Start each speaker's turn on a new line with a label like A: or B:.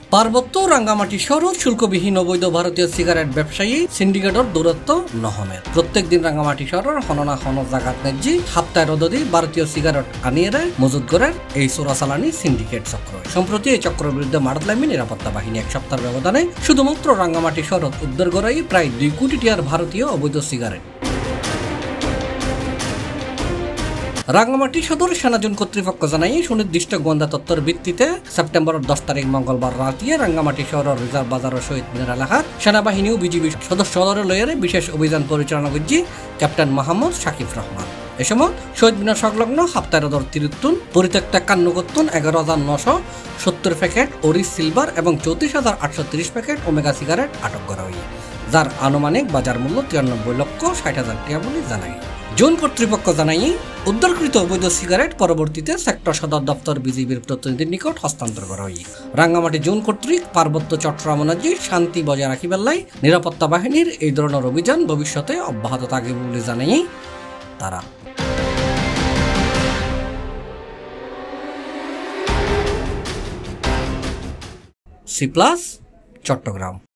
A: পার্বত্য রাঙ্গামাটি শহর শুল্কবিহীন অবৈধ ভারতীয় সিগারেট ব্যবসায়ী সিন্ডিকেটর দূরত্ব নহমের প্রত্যেক দিন রাঙ্গামাটি শহরের হননা হন জাগাত নেজি হাপ্তায় রদদি ভারতীয় সিগারেট আনিয়ে মজুত করার এই চোরাচালানি সিন্ডিকেট চক্র। সম্প্রতি এই চক্রের বিরুদ্ধে মারতলামি নিরাপত্তা বাহিনী এক সপ্তাহের ব্যবধানে শুধুমাত্র রাঙ্গামাটি শহরত উদ্ধার করাই প্রায় 2 কোটি টাকার ভারতীয় অবৈধ সিগারেট। রাঙ্গামাটি সদর সেনাজোন কর্তৃপক্ষ জানাই সুনির্দিষ্ট গোয়েন্দা তথ্যের ভিত্তিতে সেপ্টেম্বরের 10 তারিখ মঙ্গলবার রাতে রাঙ্গামাটি শহরের রিজার্ভ বাজার ও শহীদ মিনার এলাকার সেনাবাহিনী ও বিজিবি সদস্য লয়ে বিশেষ অভিযান পরিচালনা করছে ক্যাপ্টেন মোহাম্মদ শাকিব রহমান। এ সময় শহীদ মিনার সংলগ্ন হাপ্তারদর তিরুত্তুন পরিত্যক্তা কান্নকত্তুন 11,970 প্যাকেট ওরিস সিলভার এবং 34,830 প্যাকেট ওমেগা সিগারেট আটক করা হয়, যার আনুমানিক বাজার মূল্য 93,60,000 টাকা বলে জানায়। জোন কর্তৃপক্ষ জানাই উদ্ধারকৃত অবৈধ সিগারেট পরবর্তীতে সেক্টর সদর দপ্তর বিজিবির প্রতিনিধির নিকট হস্তান্তর করা হয়। রাঙ্গামাটি জোন কর্তৃক পার্বত্য চট্টগ্রামে শান্তি বজায় রাখিবার লাই নিরাপত্তা বাহিনীর এই ধরনের অভিযান ভবিষ্যতে অব্যাহত থাকবে বলে জানাই তারা। Cplus, চট্টগ্রাম।